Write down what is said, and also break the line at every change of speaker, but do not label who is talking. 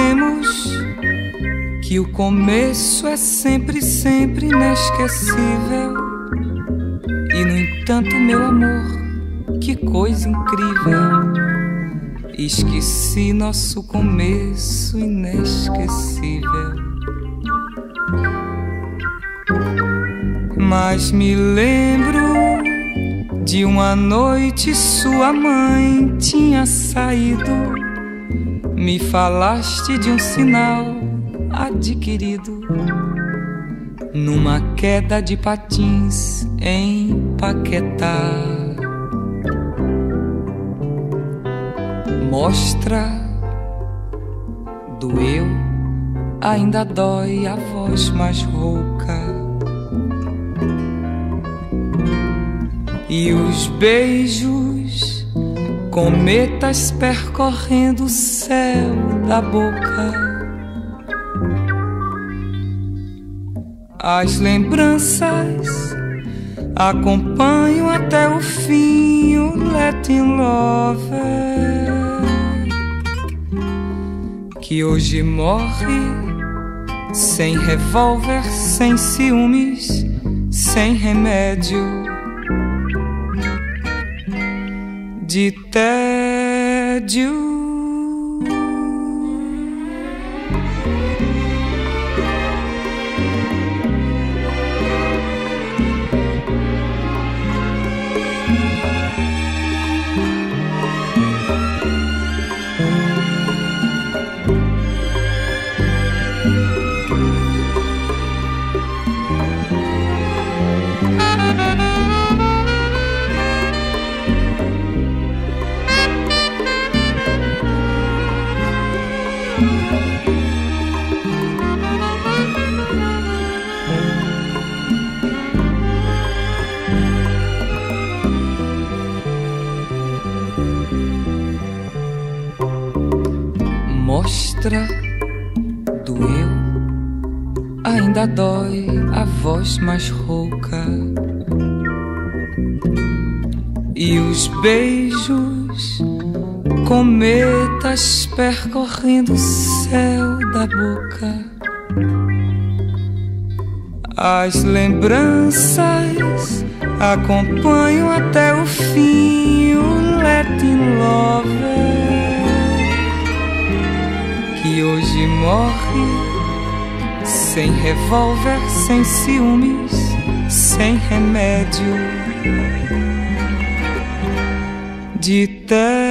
dizemos que o começo é sempre, sempre inesquecível. E no entanto, meu amor, que coisa incrível, esqueci nosso começo inesquecível. Mas me lembro de uma noite sua mãe tinha saído. Me falaste de um sinal adquirido numa queda de patins em Paquetá. Mostra doeu, ainda dói a voz mais rouca. E os beijos, cometas percorrendo o céu da boca. As lembranças acompanham até o fim o Latin Lover, que hoje morre sem revólver, sem ciúmes, sem remédio, de tédio. Mostra doeu, ainda dói a voz mais rouca. E os beijos, cometas percorrendo o céu da boca. As lembranças acompanham até o fim o Latin Lover, que hoje morre sem revólver, sem ciúmes, sem remédio, de tédio.